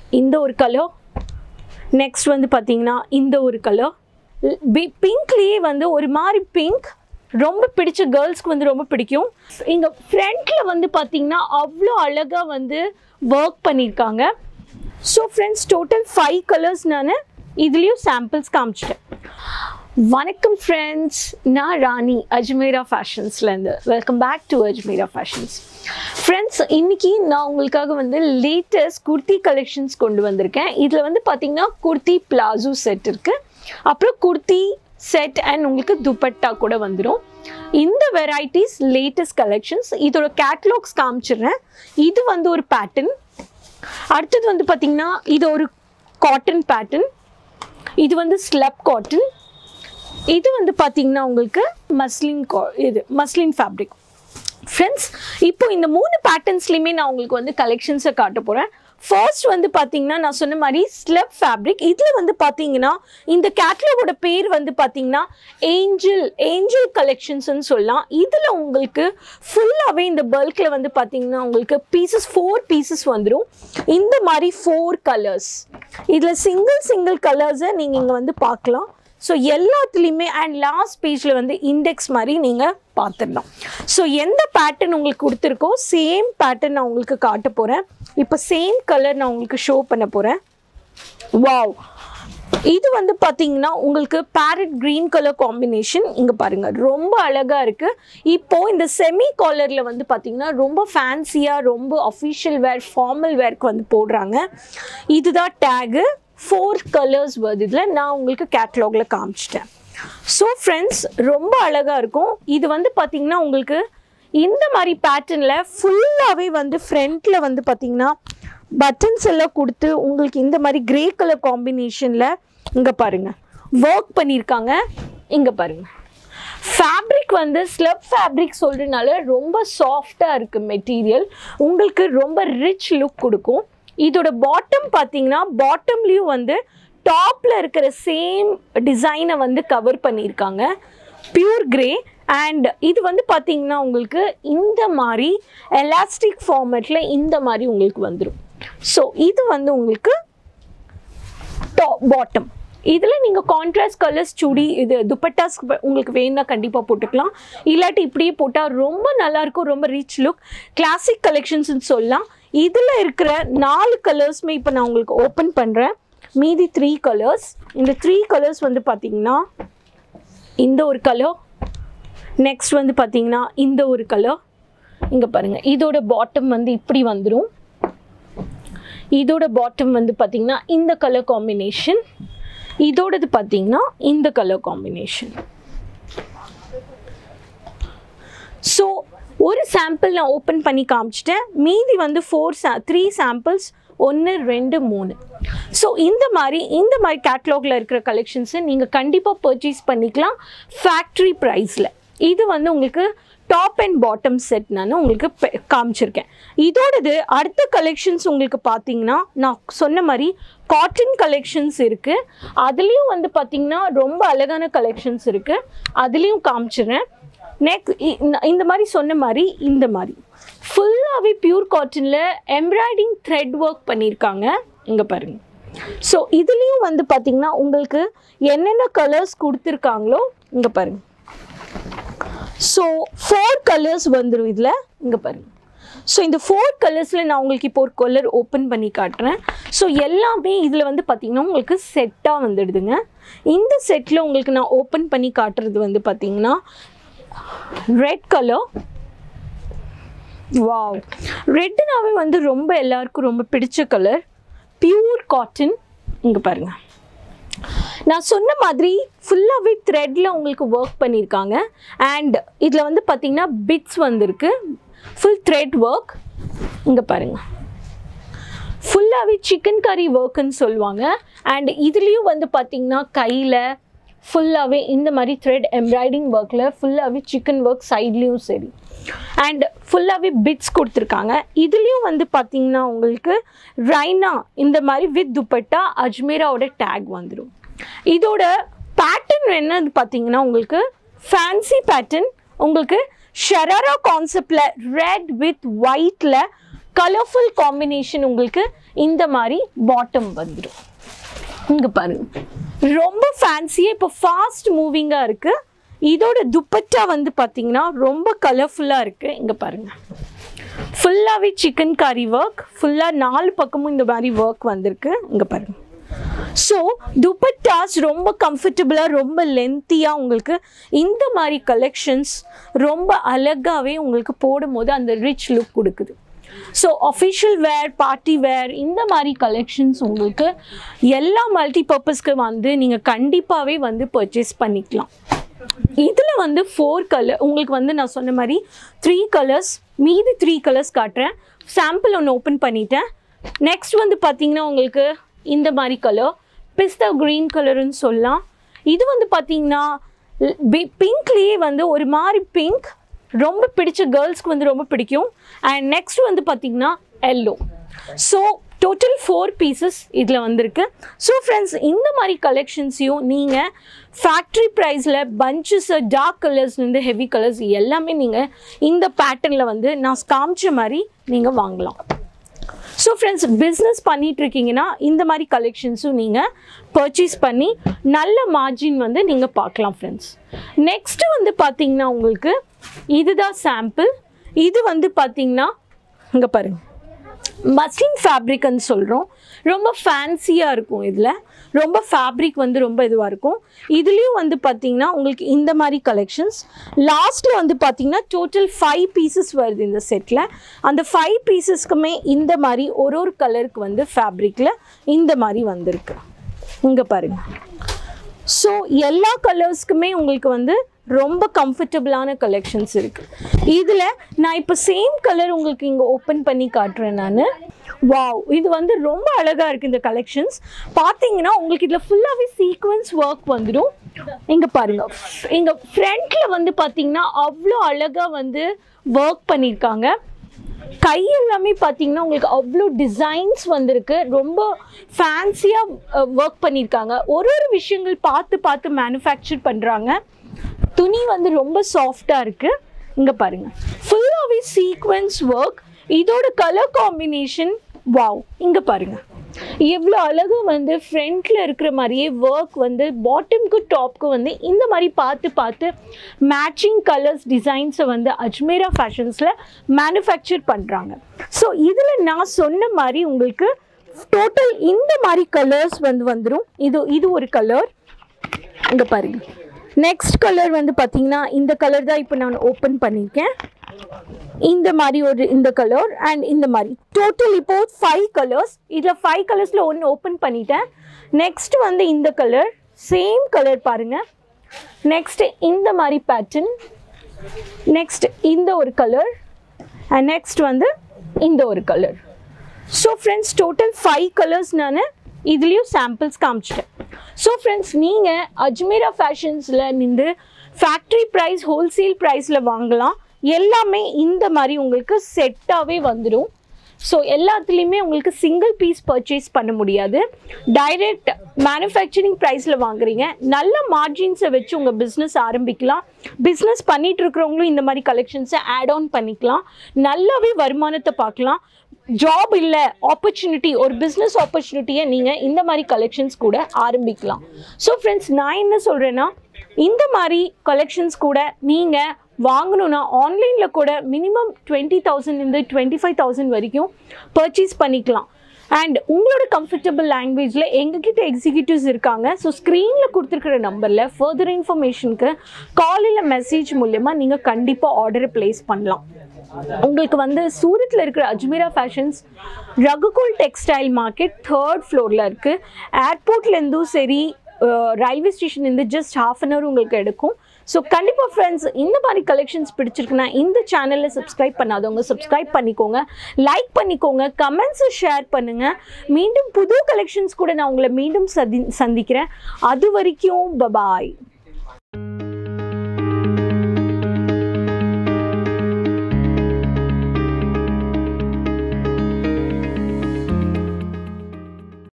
இந்த ஒரு colour. Next வந்து பார்த்தீங்கன்னா இந்த ஒரு கலர். பிங்க்லேயே வந்து ஒரு மாதிரி பிங்க் ரொம்ப பிடிச்ச கேர்ள்ஸ்க்கு வந்து ரொம்ப பிடிக்கும். இங்கே ஃப்ரண்ட்டில் வந்து பார்த்தீங்கன்னா அவ்வளோ அழகாக வந்து ஒர்க் பண்ணியிருக்காங்க. ஸோ ஃப்ரெண்ட்ஸ், டோட்டல் 5 கலர்ஸ் நான் இதுலேயும் சாம்பிள்ஸ் காமிச்சிட்டேன். வணக்கம் ஃப்ரெண்ட்ஸ், நான் ராணி அஜ்மேரா ஃபேஷன்ஸ்லேருந்து. Welcome back to Ajmera fashions. Friends, இன்றைக்கி நான் உங்களுக்காக வந்து லேட்டஸ்ட் குர்த்தி கலெக்ஷன்ஸ் கொண்டு வந்திருக்கேன். இதில் வந்து பார்த்திங்கன்னா குர்த்தி பிளாசோ செட் இருக்குது, அப்புறம் குர்த்தி செட் அண்ட் உங்களுக்கு துப்பட்டா கூட வந்துடும். இந்த வெரைட்டிஸ் லேட்டஸ்ட் கலெக்ஷன்ஸ். இதோட கேட்லாக்ஸ் காமிச்சிடுறேன். இது வந்து ஒரு பேட்டர்ன். அடுத்தது வந்து பார்த்திங்கன்னா இது ஒரு காட்டன் பேட்டர்ன். இது வந்து ஸ்லப் காட்டன். இது வந்து பார்த்தீங்கன்னா உங்களுக்கு மஸ்லின் ஃபேப்ரிக். ஃப்ரெண்ட்ஸ், இப்போ இந்த 3 பேட்டர்ன்ஸ்லையுமே நான் உங்களுக்கு வந்து கலெக்ஷன்ஸை காட்ட போகிறேன். ஃபர்ஸ்ட் வந்து பார்த்தீங்கன்னா நான் சொன்ன மாதிரி ஸ்லப் ஃபேப்ரிக். இதில் வந்து பார்த்தீங்கன்னா இந்த கேட்லாகோட பேர் வந்து பார்த்தீங்கன்னா ஏஞ்சல் கலெக்ஷன்ஸ்ன்னு சொல்லலாம். இதில் உங்களுக்கு ஃபுல்லாகவே இந்த பல்கில் வந்து பார்த்தீங்கன்னா உங்களுக்கு 4 பீசஸ் வந்துடும். இந்த மாதிரி 4 கலர்ஸ். இதில் சிங்கிள் கலர்ஸை நீங்கள் இங்கே வந்து பார்க்கலாம். ஸோ எல்லாத்துலேயுமே அண்ட் லாஸ்ட் பேஜில் வந்து இண்டெக்ஸ் மாதிரி நீங்கள் பார்த்துடலாம். ஸோ எந்த பேட்டர்ன் உங்களுக்கு கொடுத்துருக்கோ சேம் பேட்டர்ன் நான் உங்களுக்கு காட்ட போகிறேன். இப்போ சேம் கலர் நான் உங்களுக்கு ஷோ பண்ண போகிறேன். வாவ், இது வந்து பார்த்தீங்கன்னா உங்களுக்கு பேரட் க்ரீன் கலர் காம்பினேஷன். இங்கே பாருங்கள், ரொம்ப அழகாக இருக்குது. இப்போது இந்த செமி காலரில் வந்து பார்த்திங்கன்னா ரொம்ப ஃபேன்சியாக, ரொம்ப அஃபிஷியல் வேர், ஃபார்மல் வேர்க்கு வந்து போடுறாங்க. இதுதான் டேகு. 4 கலர்ஸ் வருது. இதில் நான் உங்களுக்கு கேட்லாகில் காமிச்சிட்டேன். ஸோ ஃப்ரெண்ட்ஸ், ரொம்ப அழகாக இருக்கும். இது வந்து பார்த்திங்கன்னா உங்களுக்கு இந்த மாதிரி பேட்டர்னில் ஃபுல்லாகவே வந்து ஃப்ரண்ட்டில் வந்து பார்த்திங்கன்னா பட்டன்ஸ் எல்லாம் கொடுத்து உங்களுக்கு இந்த மாதிரி கிரே கலர் காம்பினேஷனில் இங்கே பாருங்கள் ஒர்க் பண்ணியிருக்காங்க. இங்கே பாருங்கள், ஃபேப்ரிக் வந்து ஸ்லப் ஃபேப்ரிக் சொல்கிறதுனால ரொம்ப சாஃப்டாக இருக்குது மெட்டீரியல். உங்களுக்கு ரொம்ப ரிச் லுக் கொடுக்கும். இதோட பாட்டம் பார்த்தீங்கன்னா பாட்டம்லேயும் வந்து டாப்பில் இருக்கிற சேம் டிசைனை வந்து கவர் பண்ணியிருக்காங்க. Pure grey. அண்ட் இது வந்து பார்த்தீங்கன்னா உங்களுக்கு இந்த மாதிரி எலாஸ்டிக் ஃபார்மேட்டில் இந்த மாதிரி உங்களுக்கு வந்துடும். ஸோ இது வந்து உங்களுக்கு பாட்டம். இதில் நீங்கள் கான்ட்ராஸ்ட் கலர்ஸ் சுடி இது துப்பட்டாஸ் உங்களுக்கு வேணும்னா கண்டிப்பாக போட்டுக்கலாம். இல்லாட்டி இப்படியே போட்டால் ரொம்ப நல்லாயிருக்கும். ரொம்ப ரிச் லுக், கிளாசிக் கலெக்ஷன்ஸ்னு சொல்லலாம். இதில் இருக்கிற 4 கலர்ஸுமே இப்போ நான் உங்களுக்கு ஓப்பன் பண்ணுறேன். மீதி 3 கலர்ஸ். இந்த 3 கலர்ஸ் வந்து பார்த்திங்கன்னா இந்த ஒரு கலர். நெக்ஸ்ட் வந்து பார்த்திங்கன்னா இந்த ஒரு கலர். இங்கே பாருங்கள், இதோட பாட்டம் வந்து இப்படி வந்துடும். இதோட பாட்டம் வந்து பார்த்திங்கன்னா இந்த கலர் காம்பினேஷன். இதோடது பார்த்திங்கன்னா இந்த கலர் காம்பினேஷன். ஸோ ஒரு சாம்பிள் நான் ஓப்பன் பண்ணி காமிச்சிட்டேன். மீதி வந்து 3 சாம்பிள்ஸ், 1 2 3. ஸோ இந்த மாதிரி கேட்லாகில் இருக்கிற கலெக்ஷன்ஸை நீங்கள் கண்டிப்பாக பர்ச்சேஸ் பண்ணிக்கலாம் ஃபேக்ட்ரி ப்ரைஸில். இது வந்து உங்களுக்கு டாப் அண்ட் பாட்டம் செட் நான் உங்களுக்கு காமிச்சிருக்கேன். இதோடது அடுத்த கலெக்ஷன்ஸ் உங்களுக்கு பார்த்தீங்கன்னா நான் சொன்ன மாதிரி காட்டன் கலெக்ஷன்ஸ் இருக்குது. அதுலேயும் வந்து பார்த்திங்கன்னா ரொம்ப அழகான கலெக்ஷன்ஸ் இருக்குது. அதுலேயும் காமிச்சிடுறேன். நெக்ஸ்ட் இந்த மாதிரி சொன்ன மாதிரி இந்த மாதிரி ஃபுல்லாகவே பியூர் காட்டனில் எம்ப்ராய்டிங் த்ரெட் ஒர்க் பண்ணியிருக்காங்க. இங்கே பாருங்கள். ஸோ இதுலேயும் வந்து பார்த்திங்கன்னா உங்களுக்கு என்னென்ன கலர்ஸ் கொடுத்துருக்காங்களோ இங்கே பாருங்கள். ஸோ 4 கலர்ஸ் வந்துடும் இதில். இங்கே பாருங்கள். ஸோ இந்த 4 கலர்ஸில் நான் உங்களுக்கு இப்போ ஒரு கலர் ஓப்பன் பண்ணி காட்டுறேன். ஸோ எல்லாமே இதில் வந்து பார்த்திங்கன்னா உங்களுக்கு செட்டாக வந்துடுதுங்க. இந்த செட்டில் உங்களுக்கு நான் ஓப்பன் பண்ணி காட்டுறது வந்து பார்த்திங்கன்னா ரெட் கலர். வாவ், ரெட்டுனாவே வந்து ரொம்ப எல்லாருக்கும் ரொம்ப பிடிச்ச கலர். Pure cotton. இங்கே பாருங்கள், நான் சொன்ன மாதிரி ஃபுல்லாகவே த்ரெட்டில் உங்களுக்கு ஒர்க் பண்ணியிருக்காங்க. அண்ட் இதில் வந்து பார்த்திங்கன்னா பிட்ஸ் வந்துருக்கு. Full thread work. இங்கே பாருங்கள், ஃபுல்லாகவே சிக்கன் கறி ஒர்க்குன்னு சொல்லுவாங்க. அண்ட் இதுலேயும் வந்து பார்த்திங்கன்னா கையில் ஃபுல்லாகவே இந்த மாதிரி த்ரெட் எம்ப்ராய்டிங் ஒர்க்கில் ஃபுல்லாகவே சிக்கன் ஒர்க் சைட்லேயும் சரி. அண்ட் ஃபுல்லாகவே பிட்ஸ் கொடுத்துருக்காங்க. இதுலேயும் வந்து பார்த்திங்கன்னா உங்களுக்கு ரைனா இந்த மாதிரி வித் துப்பட்டா அஜ்மேராவோட டேக் வந்துடும். இதோட பேட்டர்ன் என்னது பார்த்தீங்கன்னா உங்களுக்கு ஃபேன்சி பேட்டர்ன். உங்களுக்கு ஷராரா கான்செப்டில் ரெட் வித் ஒயிட்டில் கலர்ஃபுல் காம்பினேஷன் உங்களுக்கு இந்த மாதிரி பாட்டம் வந்துடும். இங்கே பாருங்க, ரொம்ப ஃபேன்சியாக இப்போ ஃபாஸ்ட் மூவிங்காக இருக்குது. இதோட துப்பட்டா வந்து பார்த்தீங்கன்னா ரொம்ப கலர்ஃபுல்லாக இருக்குது. இங்கே பாருங்கள், ஃபுல்லாகவே சிக்கன் காரி ஒர்க், ஃபுல்லாக 4 பக்கமும் இந்த மாதிரி ஒர்க் வந்திருக்கு. இங்கே பாருங்கள். ஸோ துப்பட்டாஸ் ரொம்ப கம்ஃபர்டபுளாக, ரொம்ப லென்த்தியாக உங்களுக்கு இந்த மாதிரி கலெக்ஷன்ஸ் ரொம்ப அழகாகவே உங்களுக்கு போடும்போது அந்த ரிச் லுக் கொடுக்குது. So official wear, party wear, இந்த மாதிரி கலெக்ஷன்ஸ் உங்களுக்கு எல்லா மல்டி பர்பஸ்க்கு வந்து நீங்கள் கண்டிப்பாகவே வந்து பர்ச்சேஸ் பண்ணிக்கலாம். இதில் வந்து 4 கலர் உங்களுக்கு வந்து நான் சொன்ன மாதிரி 3 கலர்ஸ், மீதி 3 கலர்ஸ் காட்டுறேன். சாம்பிள் ஒன்று ஓப்பன் பண்ணிட்டேன். நெக்ஸ்ட் வந்து பார்த்தீங்கன்னா உங்களுக்கு இந்த மாதிரி கலர் பிஸ்தா க்ரீன் கலருன்னு சொல்லலாம். இது வந்து பார்த்தீங்கன்னா பிங்க்லேயே வந்து ஒரு மாதிரி பிங்க் ரொம்ப பிடிச்ச கேர்ள்ஸ்க்கு வந்து ரொம்ப பிடிக்கும். அண்ட் நெக்ஸ்ட் வந்து பார்த்தீங்கன்னா எல்லோ. ஸோ டோட்டல் 4 பீசஸ் இதில் வந்திருக்கு. ஸோ ஃப்ரெண்ட்ஸ், இந்த மாதிரி கலெக்ஷன்ஸையும் நீங்கள் ஃபேக்ட்ரி ப்ரைஸில் பஞ்சஸ், டார்க் கலர்ஸ்லேருந்து ஹெவி கலர்ஸ் எல்லாமே நீங்கள் இந்த பேட்டர்னில் வந்து நான் காமிச்ச மாதிரி நீங்கள் வாங்கலாம். ஸோ ஃப்ரெண்ட்ஸ், பிஸ்னஸ் பண்ணிகிட்ருக்கீங்கன்னா இந்த மாதிரி கலெக்ஷன்ஸும் நீங்கள் பர்ச்சேஸ் பண்ணி நல்ல மார்ஜின் வந்து நீங்கள் பார்க்கலாம் ஃப்ரெண்ட்ஸ். நெக்ஸ்ட்டு வந்து பார்த்தீங்கன்னா உங்களுக்கு இதுதான் சாம்பிள். இது வந்து பார்த்தீங்கன்னா இங்கே பாருங்கள், மஸ்லின் ஃபேப்ரிக்னு சொல்கிறோம். ரொம்ப ஃபேன்சியாக இருக்கும். இதில் ரொம்ப ஃபேப்ரிக் வந்து ரொம்ப இதுவாக இருக்கும். இதுலேயும் வந்து பார்த்திங்கன்னா உங்களுக்கு இந்த மாதிரி கலெக்ஷன்ஸ். லாஸ்ட்டில் வந்து பார்த்திங்கன்னா டோட்டல் 5 பீசஸ் வருது இந்த செட்டில். அந்த 5 பீசஸ்க்குமே இந்த மாதிரி ஒரு கலருக்கு வந்து ஃபேப்ரிக்கில் இந்த மாதிரி வந்திருக்கு. இங்கே பாருங்கள். ஸோ எல்லா கலர்ஸ்க்குமே உங்களுக்கு வந்து ரொம்ப கம்ஃபர்டபுளான கலெக்ஷன்ஸ் இருக்குது. இதில் நான் இப்போ சேம் கலர் உங்களுக்கு இங்கே ஓப்பன் பண்ணி காட்டுறேன் நான். வாவ், இது வந்து ரொம்ப அழகாக இருக்குது இந்த கலெக்ஷன்ஸ். பார்த்தீங்கன்னா உங்களுக்கு இதில் ஃபுல்லாகவே சீக்வன்ஸ் ஒர்க் வந்துடும். இங்கே பாருங்கள், இங்கே ஃப்ரண்ட்டில் வந்து பார்த்தீங்கன்னா அவ்வளோ அழகாக வந்து ஒர்க் பண்ணியிருக்காங்க. கை எல்லாமே பார்த்தீங்கன்னா உங்களுக்கு அவ்வளோ டிசைன்ஸ் வந்திருக்கு. ரொம்ப ஃபேன்சியாக ஒர்க் பண்ணியிருக்காங்க. ஒரு விஷயங்கள் பார்த்து மேனுஃபேக்சர் பண்ணுறாங்க. துணி வந்து ரொம்ப சாஃப்டாக இருக்குது. இங்கே பாருங்கள், ஃபுல்லாகவே சீக்வன்ஸ் ஒர்க். இதோட கலர் காம்பினேஷன் வாவ். இங்கே பாருங்கள், எவ்வளோ அழகாக வந்து ஃப்ரண்ட்டில் இருக்கிற மாதிரியே ஒர்க் வந்து பாட்டம்க்கு டாப்க்கு வந்து இந்த மாதிரி பார்த்து மேட்சிங் கலர்ஸ் டிசைன்ஸை வந்து அஜ்மேரா ஃபேஷன்ஸில் மேனுஃபேக்சர் பண்ணுறாங்க. ஸோ இதில் நான் சொன்ன மாதிரி உங்களுக்கு டோட்டல் இந்த மாதிரி கலர்ஸ் வந்து வந்துடும். இது ஒரு கலர். இங்கே பாருங்கள், நெக்ஸ்ட் கலர் வந்து பார்த்தீங்கன்னா இந்த கலர் தான் இப்போ நான் ஓப்பன் பண்ணியிருக்கேன். இந்த மாதிரி ஒரு இந்த கலர் அண்ட் இந்த மாதிரி டோட்டல் இப்போது 5 கலர்ஸ். இதில் 5 கலர்ஸில் ஒன்று ஓப்பன் பண்ணிட்டேன். நெக்ஸ்ட் வந்து இந்த கலர், சேம் கலர் பாருங்கள். நெக்ஸ்ட் இந்த மாதிரி பேட்டர்ன், நெக்ஸ்ட் இந்த ஒரு கலர் அண்ட் நெக்ஸ்ட் வந்து இந்த ஒரு colour. So friends, total 5 colours நான் இதுலேயும் சாம்பிள்ஸ் காமிச்சிட்டேன். ஸோ ஃப்ரெண்ட்ஸ், நீங்கள் அஜ்மேரா ஃபேஷன்ஸில் நின்று ஃபேக்ட்ரி ப்ரைஸ், ஹோல்சேல் ப்ரைஸில் வாங்கலாம். எல்லாமே இந்த மாதிரி உங்களுக்கு செட்டாகவே வந்துடும். ஸோ எல்லாத்துலேயுமே உங்களுக்கு சிங்கிள் பீஸ் பர்ச்சேஸ் பண்ண முடியாது. டைரெக்ட் மேனுஃபேக்சரிங் ப்ரைஸில் வாங்குறீங்க. நல்ல மார்ஜின்ஸை வச்சு உங்கள் பிஸ்னஸ் ஆரம்பிக்கலாம். பிஸ்னஸ் பண்ணிகிட்டு இருக்கிறவங்களும் இந்த மாதிரி கலெக்ஷன்ஸை ஆட் ஆன் பண்ணிக்கலாம். நல்லாவே வருமானத்தை பார்க்கலாம். ஜாப் இல்லை, ஆப்பர்ச்சுனிட்டி, ஒரு பிஸ்னஸ் ஆப்பர்ச்சுனிட்டியை நீங்கள் இந்த மாதிரி கலெக்ஷன்ஸ் கூட ஆரம்பிக்கலாம். ஸோ ஃப்ரெண்ட்ஸ், நான் என்ன சொல்கிறேன்னா, இந்த மாதிரி கலெக்ஷன்ஸ் கூட நீங்கள் வாங்கணுன்னா ஆன்லைனில் கூட மினிமம் 20,000 25,000 வரைக்கும் பர்ச்சேஸ் பண்ணிக்கலாம். அண்ட் உங்களோட கம்ஃபர்டபுள் லாங்குவேஜில் எங்ககிட்ட எக்ஸிக்யூட்டிவ்ஸ் இருக்காங்க. ஸோ ஸ்க்ரீனில் கொடுத்துருக்குற நம்பரில் ஃபர்தர் இன்ஃபர்மேஷனுக்கு காலில் மெசேஜ் மூலமா நீங்கள் கண்டிப்பாக ஆர்டரை ப்ளேஸ் பண்ணலாம். உங்களுக்கு வந்து சூரத்தில் இருக்கிற Ajmera fashions Raghukul textile market 3rd ஃப்ளோரில் இருக்குது. ஏர்போர்ட்லேருந்தும் சரி, ரயில்வே ஸ்டேஷன்லேருந்து ஜஸ்ட் 1/2 an hour உங்களுக்கு எடுக்கும். ஸோ கண்டிப்பாக ஃப்ரெண்ட்ஸ், இந்த மாதிரி கலெக்ஷன்ஸ் பிடிச்சிருக்குன்னா இந்த சேனலில் சப்ஸ்கிரைப் பண்ணாதவங்க சப்ஸ்கிரைப் பண்ணிக்கோங்க, லைக் பண்ணிக்கோங்க, கமெண்ட்ஸை ஷேர் பண்ணுங்கள். மீண்டும் புது கலெக்ஷன்ஸ் கூட நான் உங்களை மீண்டும் சந்திக்கிறேன். அது வரைக்கும் பபாய்.